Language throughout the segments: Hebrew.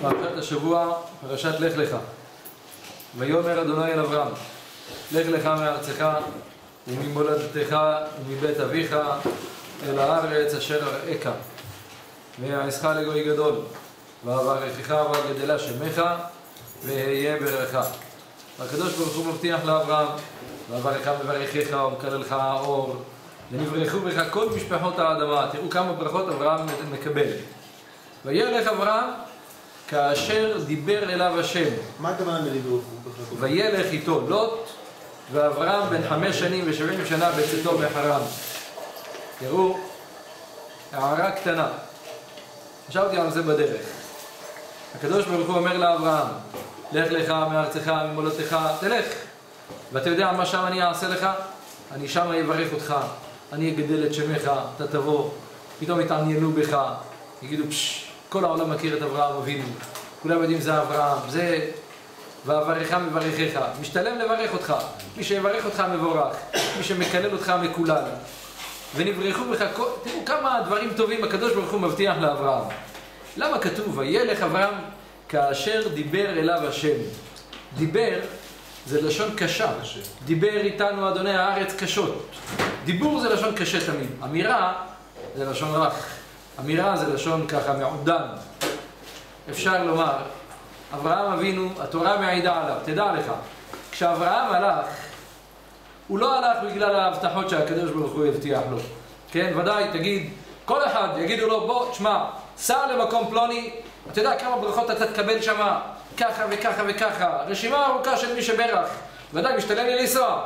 פרשת השבוע, פרשת לך לך. ויאמר אדוני אל אברהם, לך לך מארצך וממולדתך ומבית אביך אל הארץ אשר אראך, ואעשך לגוי גדול, ואברכך ואגדלה שמך, ואהיה ברכה. הקדוש ברוך הוא מבטיח לאברהם, ואברכך מברכך ומקללך האור, ונברכו בך כל משפחות האדמה. תראו כמה ברכות אברהם מקבל. וילך אברהם כאשר דיבר אליו השם. מה הכוונה מדיבור? וילך איתו לוט, ואברהם בן 5 שנים ו70 שנה בצאתו מחרן. תראו, הערה קטנה. חשבתי על זה בדרך. הקדוש ברוך הוא אומר לאברהם, לך לך מארצך ממולדתך, תלך. ואתה יודע מה שם אני אעשה לך? אני שם אברך אותך, אני אגדל את שמך, אתה תבוא, פתאום יתעניינו בך, יגידו כל העולם מכיר את אברהם אבינו, כולם יודעים זה אברהם, זה ואברכך מברכך, משתלם לברך אותך, מי שיברך אותך מבורך, מי שמקלל אותך מקולל, ונברכו בך, תראו כמה דברים טובים הקדוש ברוך הוא מבטיח לאברהם. למה כתוב וילך אברהם כאשר דיבר אליו השם? דיבר זה לשון קשה, דיבר איתנו אדוני הארץ קשות. דיבור זה לשון קשה תמיד, אמירה זה לשון רך, אמירה זה לשון ככה מעודן. אפשר לומר, אברהם אבינו, התורה מעידה עליו, תדע לך, כשאברהם הלך, הוא לא הלך בגלל ההבטחות שהקדוש ברוך הוא הבטיח לו. כן, ודאי, תגיד, כל אחד יגידו לו, בוא, תשמע, סע למקום פלוני, אתה יודע כמה ברכות אתה תקבל שמה, ככה וככה וככה, רשימה ארוכה של מי שברך, ודאי משתלם לי לנסוע.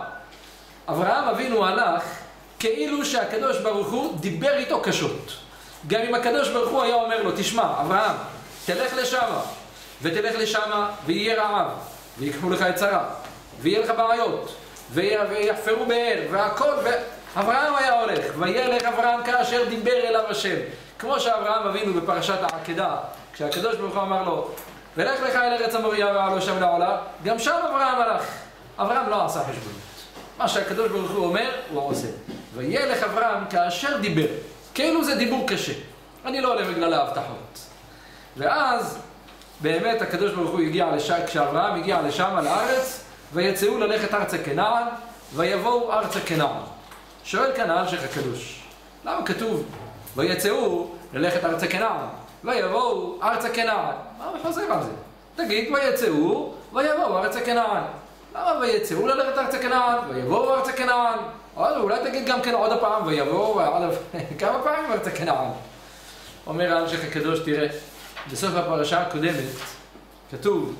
אברהם אבינו הלך כאילו שהקדוש ברוך הוא דיבר איתו קשות. גם אם הקדוש ברוך הוא היה אומר לו, תשמע, אברהם, תלך לשמה, ותלך לשמה, ויהיה רעב, ויקחו לך את שרה, ויהיה לך בעיות, ויחפרו באר, והכל, אברהם היה הולך, וילך אברהם כאשר דיבר אליו השם. כמו שאברהם אבינו בפרשת העקדה, כשהקדוש ברוך הוא אמר לו, ולך לך אל ארץ המוריה ועלו שם לעולה, גם שם אברהם הלך. אברהם לא עשה חשבונות. מה שהקדוש ברוך הוא אומר, הוא עושה. וילך אברהם כאשר דיבר. כאילו זה דיבור קשה. אני לא עולה בגלל ההבטחות. ואז, באמת הקדוש ברוך הוא הגיע לשם, כשאברהם הגיע לשם לארץ, ויצאו ללכת ארצה כנען, ויבואו ארצה כנען. שואל כאן האלשיך הקדוש, למה כתוב, ויצאו ללכת ארצה כנען, ויבואו ארצה כנען? מה חוזר על זה? תגיד, ויצאו, ויבואו ארצה כנען. למה ויצאו ללכת ארצה כנען, ויבואו ארצה כנען? אולי תגיד גם כן עוד הפעם, ויבואו כמה פעמים ארצה כנען. אומר האלשיך הקדוש, תראה, בסוף הפרשה הקודמת, כתוב,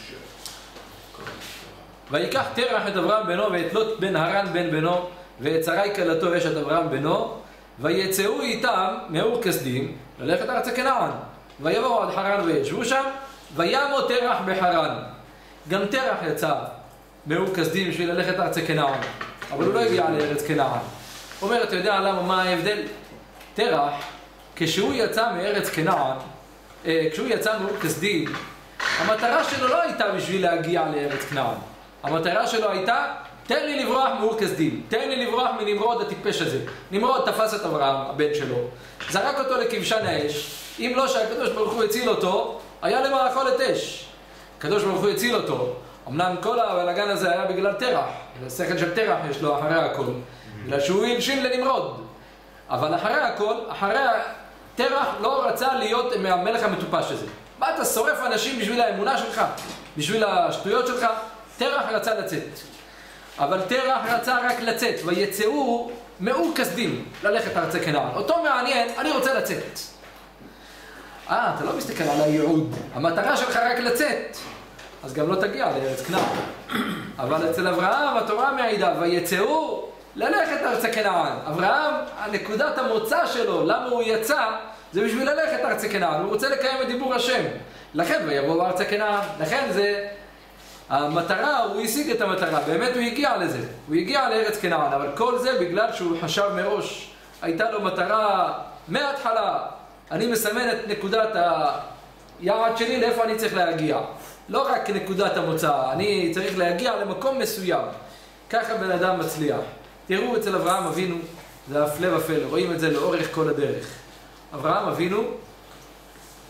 ויקח תרח את אברהם בנו, ואת לוט בן הרן בן בנו, ואת שרי כלתו אשת אברהם בנו, ויצאו איתם מאור כסדים ללכת ארצה כנען. ויבואו עד חרן וישבו שם, וימו תרח בחרן. גם תרח יצא מאור כסדים בשביל ללכת ארצה כנען, אבל הוא לא הגיע לארץ כנען. אומר, אתה יודע למה, מה ההבדל? תרח, כשהוא יצא מארץ כנען, כשהוא יצא מאור כסדים, המטרה שלו לא הייתה בשביל להגיע לארץ כנען. המטרה שלו הייתה, תן לי לברוח מאור כסדים, תן לי לברוח מנמרוד הטיפש הזה. נמרוד תפס את אברהם, הבן שלו, זרק אותו לכבשן האש. אם לא שהקדוש ברוך הוא הציל אותו, היה למה לאכול את אש. הקדוש ברוך הוא הציל אותו. אמנם כל הבלגן הזה היה בגלל תרח, השכל של תרח יש לו אחרי הכל, בגלל שהוא הלשין לנמרוד. אבל אחרי הכל, תרח לא רצה להיות מהמלך המטופש הזה. מה אתה שורף אנשים בשביל האמונה שלך, בשביל השטויות שלך? תרח רצה לצאת. אבל תרח רצה רק לצאת, ויצאו מאור כסדים ללכת ארצה כנען. אותו מעניין, אני רוצה לצאת. אתה לא מסתכל על הייעוד, המטרה שלך רק לצאת, אז גם לא תגיע לארץ כנען. אבל אצל אברהם התורה מעידה, ויצאו ללכת ארצה כנען. אברהם, נקודת המוצא שלו, למה הוא יצא, זה בשביל ללכת ארצה כנען. הוא רוצה לקיים את דיבור השם. לכן ויבואו ארצה כנען. לכן זה המטרה, הוא השיג את המטרה, באמת הוא הגיע לזה, הוא הגיע לארץ כנען, אבל כל זה בגלל שהוא חשב מראש, הייתה לו מטרה מההתחלה, אני מסמן את נקודת היעד שלי לאיפה אני צריך להגיע, לא רק נקודת המוצא, אני צריך להגיע למקום מסוים, ככה בן אדם מצליח. תראו אצל אברהם אבינו, זה הפלא ופלא, רואים את זה לאורך כל הדרך. אברהם אבינו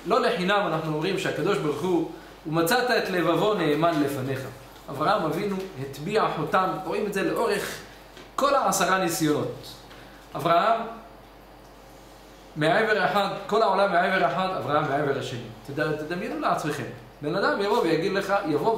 לא לחינם אנחנו אומרים שהקדוש ברוך הוא מצאת את לבבו נאמן לפניך. אברהם אבינו הטביע חותם, רואים את זה לאורך כל 10 ניסיונות. אברהם מעבר אחד, כל העולם מעבר אחד, אברהם מעבר השני. תדמיינו לעצמכם, בן אדם יבוא ויגיד לך,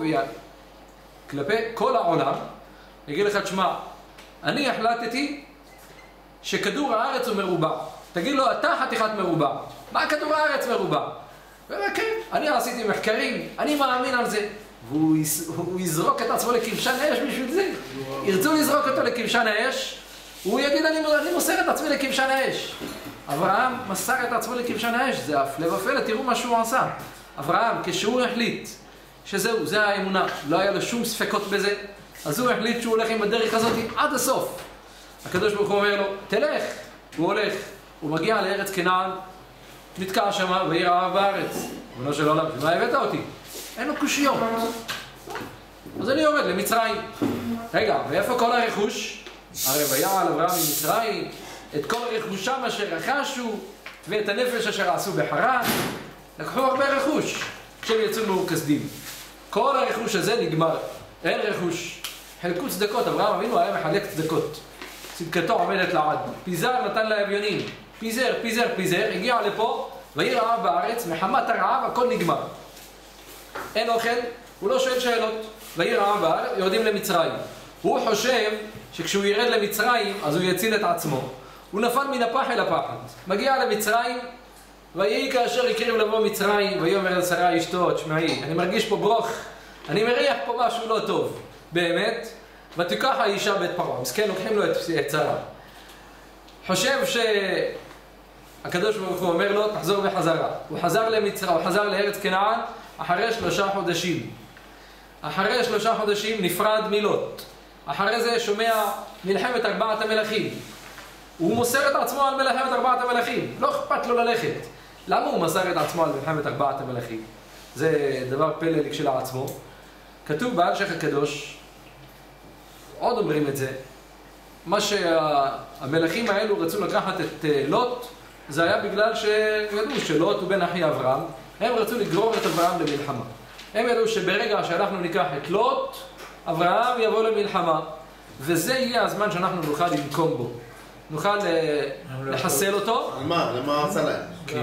כלפי כל העולם, יגיד לך, תשמע, אני החלטתי שכדור הארץ הוא מרובע. תגיד לו, אתה חתיכת מרובע. מה כדור הארץ מרובע? כן, אני עשיתי מחקרים, אני מאמין על זה. והוא יזרוק את עצמו לכבשן האש בשביל זה. ירצו לזרוק אותו לכבשן האש, הוא יגיד, אני מוסר את עצמי לכבשן האש. אברהם מסר את עצמו לכבשן האש, זה הפלא ופלא, תראו מה שהוא עשה. אברהם, כשהוא החליט שזהו, זה האמונה, לא היה לו שום ספקות בזה, אז הוא החליט שהוא הולך עם הדרך הזאת עד הסוף. הקדוש ברוך הוא אומר לו, תלך. הוא הולך, הוא מגיע לארץ כנען, נתקע שם ויהי רעב בארץ. בנו של עולם, מה הבאת אותי? אין לו קושיות. אז אני יורד למצרים. רגע, ואיפה כל הרכוש? הרי ויעל אברהם ממצרים, את כל רכושם אשר רכשו, ואת הנפש אשר עשו בחרן. לקחו הרבה רכוש, כשהם יצאו מאורקסדים. כל הרכוש הזה נגמר, אין רכוש. חלקו צדקות, אברהם אבינו היה מחלק צדקות. צדקתו עומדת לעד. פיזר נתן לאביונים. פיזר, הגיע לפה, ויהי רעב בארץ, מחמת הרעב הכל נגמר. אין אוכל, הוא לא שואל שאלות. ויהי רעב בארץ, יורדים למצרים. הוא חושב שכשהוא ירד למצרים, אז הוא יציל את עצמו. הוא נפל מן הפח אל הפחד. מגיע למצרים, ויהי כאשר הקריב לבוא מצרים, ויאמר אל שרה אשתו, תשמעי, אני מרגיש פה ברוך, אני מריח פה משהו לא טוב. באמת, ותיקח האישה בית פרעה. מסכן, לוקחים לו את שרה. חושב שהקדוש ברוך הוא אומר לו, תחזור בחזרה. הוא חזר למצרים, הוא חזר לארץ כנען, אחרי 3 חודשים. אחרי 3 חודשים נפרד מלוט. אחרי זה שומע מלחמת 4 המלכים. הוא מוסר את עצמו על מלחמת 4 המלכים. לא אכפת לו ללכת. למה הוא מסר את עצמו על מלחמת 4 המלכים? זה דבר פלא כשלעצמו. כתוב בהמשך הקדוש, עוד אומרים את זה, מה שהמלכים האלו רצו לקחת את לוט, זה היה בגלל שידעו שלוט הוא בן אחי אברהם, הם רצו לגרור את אברהם למלחמה. הם ידעו שברגע שאנחנו ניקח את לוט, אברהם יבוא למלחמה, וזה יהיה הזמן שאנחנו נוכל לנקום בו. נוכל לחסל אותו. על מה? למה עשה להם? כי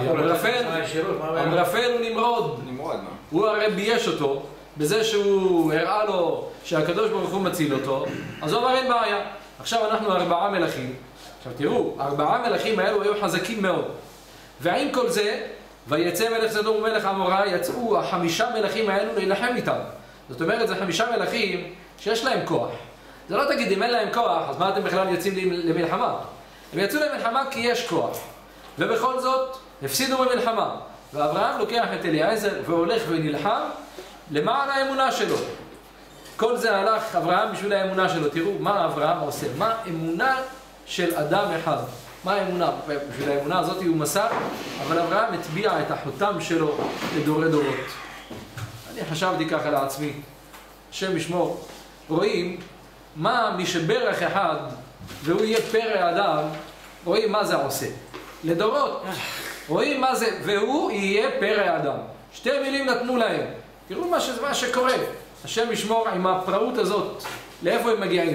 אמרפל הוא נמרוד. הוא הרי בייש אותו, בזה שהוא הראה לו שהקדוש ברוך הוא מציל אותו, אז הוא אמר אין בעיה. עכשיו אנחנו 4 מלכים. עכשיו תראו, 4 מלכים האלו היו חזקים מאוד. ועם כל זה, ויצא מלך סדום ומלך עמורה, יצאו 5 מלכים האלו להילחם איתם. זאת אומרת, זה 5 מלכים שיש להם כוח. זה לא תגיד, אם אין להם כוח, אז מה אתם בכלל יוצאים למלחמה? הם יצאו למלחמה כי יש כוח. ובכל זאת, הפסידו במלחמה. ואברהם לוקח את אליעזר והולך ונלחם למען האמונה שלו. כל זה הלך אברהם בשביל האמונה שלו. תראו מה אברהם עושה, מה אמונה של אדם אחד. מה האמונה? בשביל האמונה הזאת הוא מסר, אבל אברהם הטביע את החותם שלו לדורי דורות. אני חשבתי ככה לעצמי, השם ישמור, רואים מה מי שברך אחד והוא יהיה פרא אדם, רואים מה זה עושה. לדורות, רואים מה זה, והוא יהיה פרא אדם. 2 מילים נתנו להם. תראו מה שקורה. השם ישמור עם הפראות הזאת, לאיפה הם מגיעים.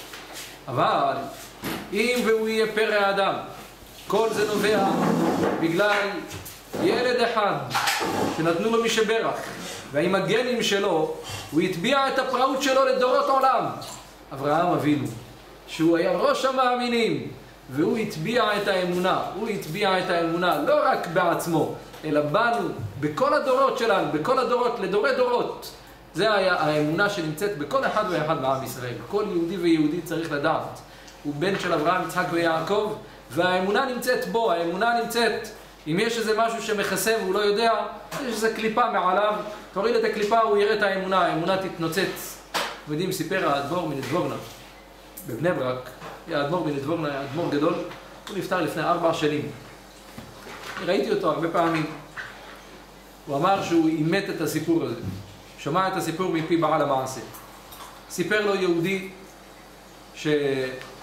אבל אם והוא יהיה פרא אדם, כל זה נובע בגלל ילד אחד שנתנו לו מי שברך, ועם הגנים שלו הוא הטביע את הפראות שלו לדורות עולם. אברהם אבינו, שהוא היה ראש המאמינים, והוא הטביע את האמונה. הוא הטביע את האמונה לא רק בעצמו, אלא בנו, בכל הדורות שלנו, בכל הדורות, לדורי דורות. זה היה האמונה שנמצאת בכל אחד ואחד מעם ישראל. כל יהודי ויהודי צריך לדעת. הוא בן של אברהם, יצחק ויעקב, והאמונה נמצאת בו. האמונה נמצאת, אם יש איזה משהו שמכסה והוא לא יודע, יש איזה קליפה מעליו, תוריד את הקליפה, הוא יראה את האמונה, האמונה תתנוצץ. יודעים, סיפר האדמו"ר מנדבורנה, בבני ברק, האדמו"ר מנדבורנה, האדמו"ר גדול, הוא נפטר לפני 4 שנים. ראיתי אותו הרבה פעמים. הוא אמר שהוא אימת את הסיפור הזה. שמע את הסיפור מפי בעל המעשה. סיפר לו יהודי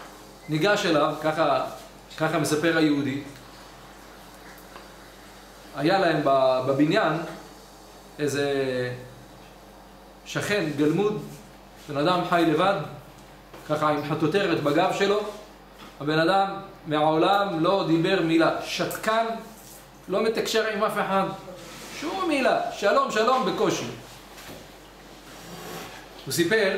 שניגש אליו, ככה מספר היהודי, היה להם בבניין איזה שכן גלמוד, בן אדם חי לבד, ככה עם חטוטרת בגב שלו. הבן אדם מעולם לא דיבר מילה, שתקן, לא מתקשר עם אף אחד, שום מילה, שלום שלום בקושי. הוא סיפר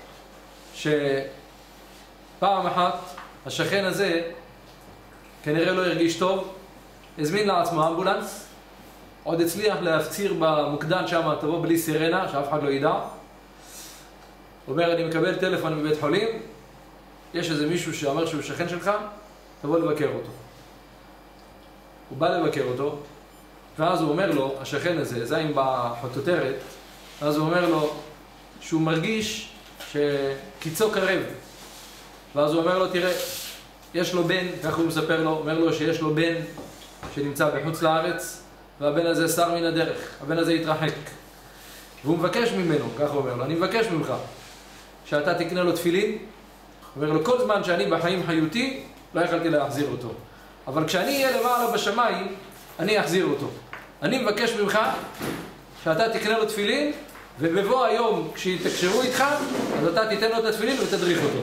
שפעם אחת השכן הזה כנראה לא הרגיש טוב, הזמין לעצמו אמבולנס, עוד הצליח להפציר במוקדן שם, תבוא בלי סירנה, שאף אחד לא ידע. הוא אומר, אני מקבל טלפון מבית חולים, יש איזה מישהו שאומר שהוא שכן שלך, תבוא לבקר אותו. הוא בא לבקר אותו, ואז הוא אומר לו, השכן הזה, זה עם בחטוטרת, ואז הוא אומר לו שהוא מרגיש שקיצו קרב. ואז הוא אומר לו, תראה, יש לו בן, כך הוא מספר לו, אומר לו שיש לו בן שנמצא בחוץ לארץ, והבן הזה סר מן הדרך, הבן הזה התרחק. והוא מבקש ממנו, כך הוא אומר לו, אני מבקש ממך שאתה תקנה לו תפילין. הוא אומר לו, כל זמן שאני בחיים חיותי, לא יכלתי להחזיר אותו. אבל כשאני אהיה למעלה בשמיים, אני אחזיר אותו. אני מבקש ממך שאתה תקנה לו תפילין, ובבוא היום כשיתקשרו איתך, אז אתה תיתן לו את התפילין ותדריך אותו.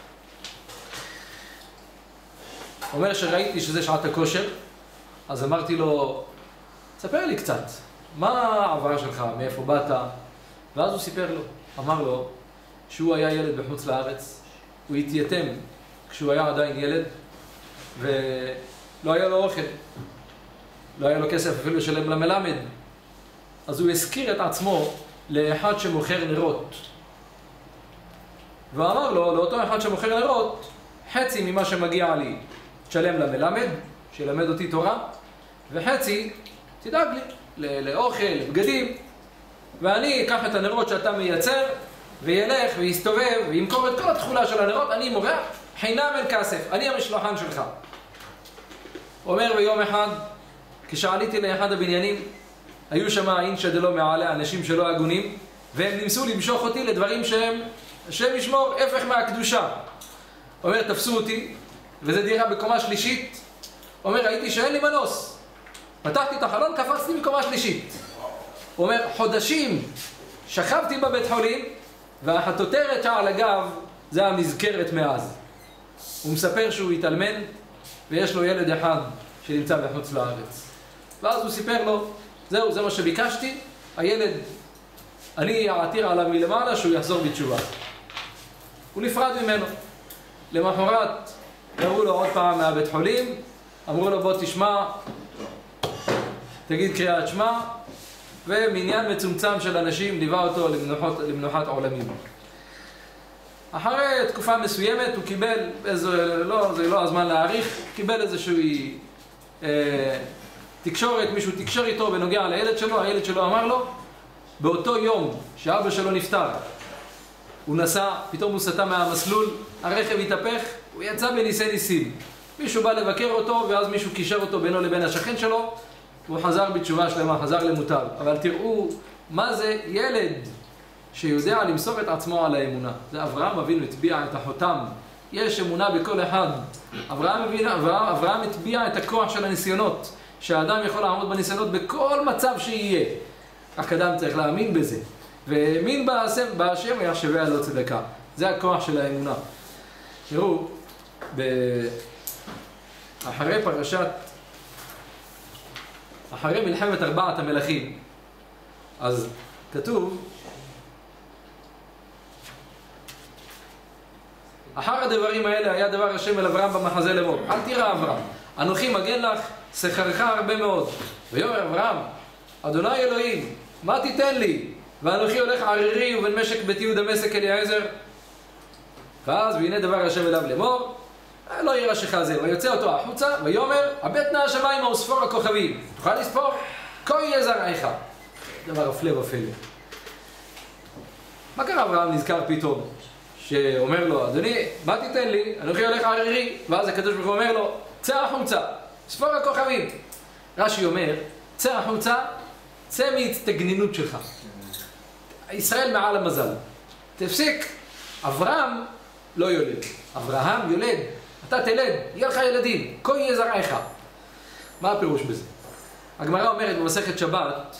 הוא אומר שראיתי שזה שעת הכושר, אז אמרתי לו, ספר לי קצת, מה העברה שלך, מאיפה באת? ואז הוא סיפר לו, אמר לו שהוא היה ילד בחוץ לארץ, הוא התייתם כשהוא היה עדיין ילד, ולא היה לו אוכל, לא היה לו כסף אפילו לשלם למלמד. אז הוא הזכיר את עצמו לאחד שמוכר נרות. ואמר לו, לאותו אחד שמוכר נרות, חצי ממה שמגיע לי, תשלם למלמד, שילמד אותי תורה, וחצי תדאג לי, לאוכל, לבגדים, ואני אקח את הנרות שאתה מייצר, וילך ויסתובב וימכור את כל התכולה של הנרות, אני מורח, חינם אין כסף, אני המשלוחן שלך. הוא אומר ביום אחד, כשעליתי לאחד הבניינים, היו שם אינשא דלא מעלה, אנשים שלא הגונים, והם ניסו למשוך אותי לדברים שהם, השם ישמור, הפך מהקדושה. הוא אומר, תפסו אותי, וזו דירה בקומה שלישית. הוא אומר, ראיתי שאין לי מנוס. פתחתי את החלון, קפצתי מקומה שלישית. הוא אומר, חודשים שכבתי בבית חולים, והחטוטרת שעל הגב זה המזכרת מאז. הוא מספר שהוא התאלמן, ויש לו ילד אחד שנמצא בחוץ לארץ. ואז הוא סיפר לו, זהו, זה מה שביקשתי, הילד, אני אעתיר עליו מלמעלה שהוא יחזור בתשובה. הוא נפרד ממנו. למחרת קראו לו עוד פעם מהבית חולים, אמרו לו בוא תשמע, תגיד קריאת שמע, ומניין מצומצם של אנשים ליווה אותו למנוחת עולמים. אחרי תקופה מסוימת הוא קיבל, זה לא הזמן להאריך, קיבל איזושהי תקשורת, מישהו תקשר איתו בנוגע לילד שלו, הילד שלו אמר לו, באותו יום שאבא שלו נפטר, הוא נסע, פתאום הוא סטה מהמסלול, הרכב התהפך, הוא יצא בניסי ניסים. מישהו בא לבקר אותו, ואז מישהו קישר אותו בינו לבין השכן שלו, והוא חזר בתשובה שלמה, חזר למוטב. אבל תראו, מה זה ילד שיודע למסור את עצמו על האמונה. זה אברהם אבינו הטביע את החותם. יש אמונה בכל אחד. אברהם הטביע את הכוח של הניסיונות, שהאדם יכול לעמוד בניסיונות בכל מצב שיהיה. רק אדם צריך להאמין בזה. והאמין בהשם יחשביה לו צדקה. זה הכוח של האמונה. תראו, אחרי מלחמת 4 המלכים, אז כתוב, אחר הדברים האלה היה דבר השם אל אברהם במחזה לאמור, אל תירא אברהם, אנוכי מגן לך, שכרך הרבה מאוד. ויאמר אברהם, אדוני אלוהים, מה תיתן לי? ואנוכי הולך ערירי ובן משק ביתי ודמשק אליעזר. ואז והנה דבר השם אליו לאמור, לא ירא שחזה, ויוצא אותו החוצה, ויאמר, הבט נא השמיים וספור הכוכבים, תוכל לספור? כה יהיה זרעך. דבר הפלא ופלא. מה קרה אברהם נזכר פתאום? שאומר לו, אדוני, מה תיתן לי? אנוכי הולך ערירי. ואז הקדוש ברוך הוא אומר לו, צא החוצה, ספור הכוכבים. רש"י אומר, צא החוצה, צא מהצטגנינות שלך. ישראל מעל המזל. תפסיק. אברהם לא יולד. אברהם יולד. אתה תלד, יהיה לך ילדים. כה יהיה זרעך. מה הפירוש בזה? הגמרא אומרת במסכת שבת,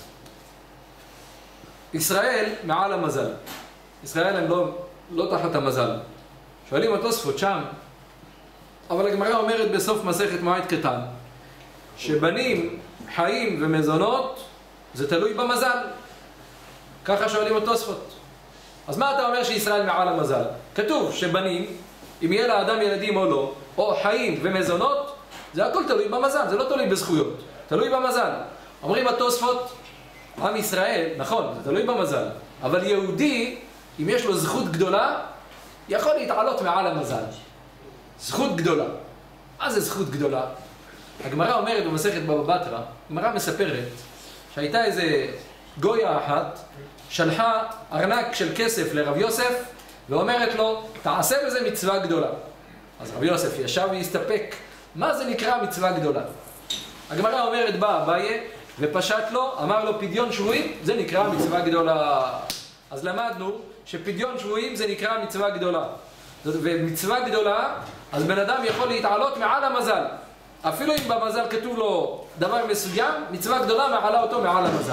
ישראל מעל המזל. ישראל הם לא תחת המזל. שואלים התוספות שם, אבל הגמרא אומרת בסוף מסכת מועד קטן, שבנים, חיים ומזונות, זה תלוי במזל. ככה שואלים התוספות. אז מה אתה אומר שישראל מעל המזל? כתוב שבנים, אם יהיה לאדם ילדים או לא, או חיים ומזונות, זה הכל תלוי במזל, זה לא תלוי בזכויות, תלוי במזל. אומרים התוספות, עם ישראל, נכון, זה תלוי במזל, אבל יהודי, אם יש לו זכות גדולה, יכול להתעלות מעל המזל. זכות גדולה. מה זה זכות גדולה? הגמרא אומרת במסכת בבא בתרא, הגמרא מספרת שהייתה איזה גויה אחת, שלחה ארנק של כסף לרב יוסף, ואומרת לו, תעשה בזה מצווה גדולה. אז רב יוסף ישב והסתפק, מה זה נקרא מצווה גדולה? הגמרא אומרת, בא אביי ופשט לו, אמר לו, פדיון שבויים, זה נקרא מצווה גדולה. אז למדנו שפדיון שבויים זה נקרא מצווה גדולה. ומצווה גדולה, אז בן אדם יכול להתעלות מעל המזל. אפילו אם במזל כתוב לו דבר מסוים, מצווה גדולה מעלה אותו מעל המזל.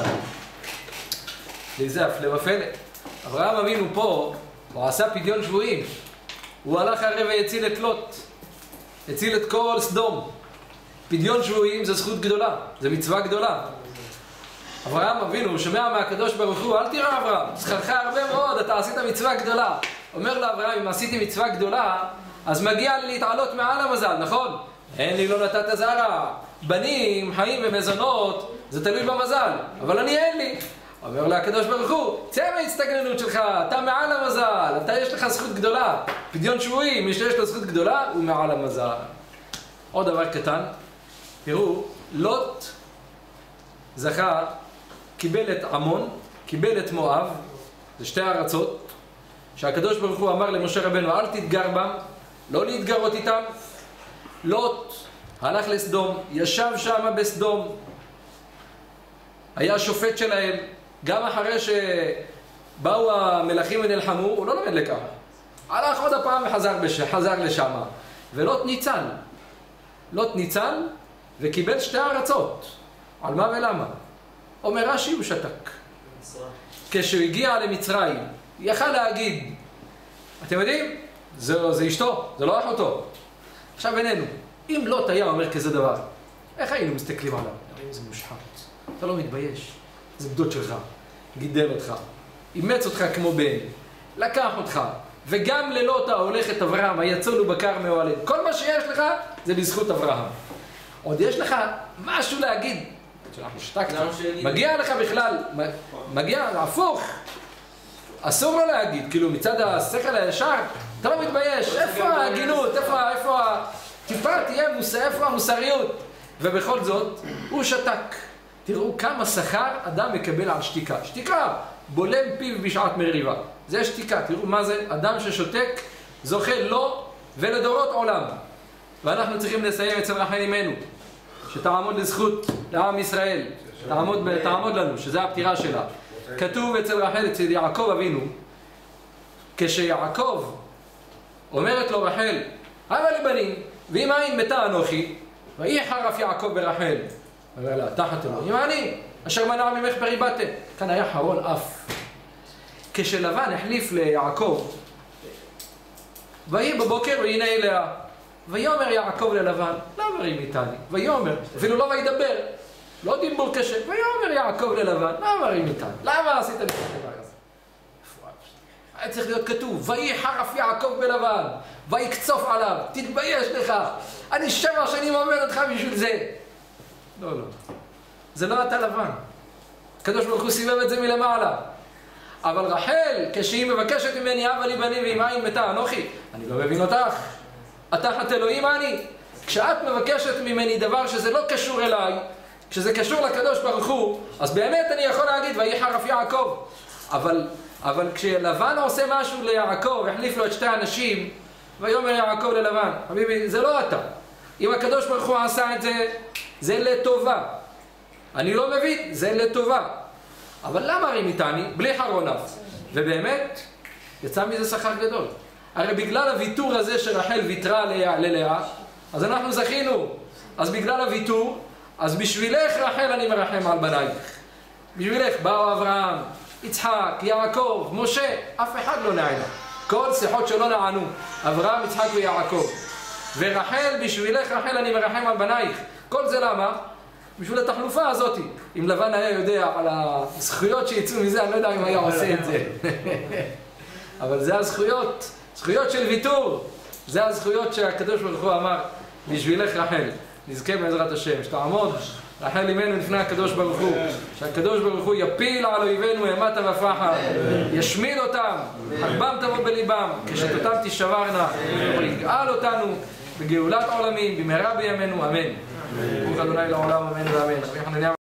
זה הפלא ופלא. אברהם אבינו פה, הוא עשה פדיון שבויים. הוא הלך הרי והציל את לוט. הציל את כל סדום. פדיון שבויים זה זכות גדולה, זה מצווה גדולה. אברהם אבינו, הוא שומע מהקדוש ברוך הוא, אל תראה אברהם, זכרך הרבה מאוד, אתה עשית מצווה גדולה. אומר לאברהם, אם עשיתי מצווה גדולה, אז מגיע לי להתעלות מעל המזל, נכון? אין לי לא נתת זרע, בנים, חיים ומזונות, זה תלוי במזל, אבל אני אין לי. אומר לקדוש ברוך הוא, צא מההצטגננות שלך, אתה מעל המזל, אתה יש לך זכות גדולה. פדיון שבויים, מי שיש לו זכות גדולה, הוא מעל המזל. עוד דבר קטן, תראו, לוט זכה, קיבל את עמון, קיבל את מואב, זה שתי ארצות, שהקדוש ברוך הוא אמר למשה רבנו, אל תתגר בם, לא להתגרות איתם. לוט הלך לסדום, ישב שם בסדום, היה שופט שלהם, גם אחרי שבאו המלכים ונלחמו, הוא לא לומד לקח. הלך עוד הפעם וחזר לשם. ולוט ניצל. לוט ניצל וקיבל שתי ארצות. על מה ולמה? אומר רש"י, הוא שתק. כשהוא הגיע למצרים, יכל להגיד, אתם יודעים? זה אשתו, זה לא אחותו. עכשיו בינינו, אם לוט היה אומר כזה דבר, איך היינו מסתכלים עליו? איזה מושחת. אתה לא מתבייש. זה בדוד שלך, גידל אותך, אימץ אותך כמו בן, לקח אותך, וגם ללוט ההולך את אברהם, היצאנו בקר מאוהלים. כל מה שיש לך זה בזכות אברהם. עוד יש לך משהו להגיד, מגיע לך בכלל, מגיע, הפוך. אסור לו להגיד, כאילו מצד השכל הישר, אתה לא מתבייש, איפה ההגינות, איפה טיפה תהיה איפה המוסריות? ובכל זאת, הוא שתק. תראו כמה שכר אדם מקבל על שתיקה. שתיקה, בולם פיו בשעת מריבה. זה שתיקה, תראו מה זה, אדם ששותק, זוכה לו ולדורות עולם. ואנחנו צריכים לסיים אצל רחל אמנו, שתעמוד לזכות לעם ישראל, תעמוד לנו, שזה הפטירה שלה. כתוב אצל רחל, אצל יעקב אבינו, כשיעקב אומרת לו רחל, הבה לי בנים, ואם אין מתה אנוכי, ויהי חרף יעקב ברחל. אומר לה, תחת אלוהים אני, אשר מנע ממך פריבטה. כאן היה חרון אף. כשלבן החליף ליעקב, ויהי בבוקר והנה אליה. ויאמר יעקב ללבן, למה רים איתני? ויאמר, אפילו לא וידבר, לא דיבור קשה. ויאמר יעקב ללבן, למה רים איתני? למה עשית לי את הדבר הזה? היה צריך להיות כתוב, ויהי חרף יעקב בלבן, ויקצוף עליו, תתבייש לך, אני 7 שנים עומד אותך בשביל זה. לא. זה לא אתה לבן. הקדוש ברוך הוא סיבב את זה מלמעלה. אבל רחל, כשהיא מבקשת ממני, הבה לי בנים ואם אין מתה אנוכי, אני לא מבין אותך. תחת אלוהים אני. כשאת מבקשת ממני דבר שזה לא קשור אליי, כשזה קשור לקדוש ברוך הוא, אז באמת אני יכול להגיד, ויהי חרף יעקב. אבל כשלבן עושה משהו ליעקב, החליף לו את 2 אנשים, ויאמר יעקב ללבן, חביבי, זה לא אתה. אם הקדוש ברוך הוא עשה את זה, זה לטובה. אני לא מבין, זה לטובה. אבל למה רים איתני? בלי חרון אף. ובאמת, יצא מזה שכר גדול. הרי בגלל הוויתור הזה שרחל ויתרה ללאה, אז אנחנו זכינו. אז בגלל הוויתור, אז בשבילך רחל אני מרחם על בנייך. בשבילך באו אברהם, יצחק, יעקב, משה, אף אחד לא נענה. כל שיחות שלא נענו, אברהם, יצחק ויעקב. ורחל, בשבילך רחל אני מרחם על בנייך. כל זה למה? בשביל התחלופה הזאת. אם לבן היה יודע על הזכויות שיצאו מזה, אני לא יודע אם היה עושה את זה. אבל זה הזכויות, זכויות של ויתור. זה הזכויות שהקדוש ברוך הוא אמר, בשבילך רחל. נזכה בעזרת השם, שתעמוד רחל אימנו לפני הקדוש ברוך הוא, שהקדוש ברוך הוא יפיל על אויבינו אימתה ופחד, ישמיד אותם, חרבם תבוא בליבם, כשתותם תשברנה, ויגאל אותנו בגאולת עולמים, במהרה בימינו, אמן. ברוך ה' לעולם, אמן ואמן.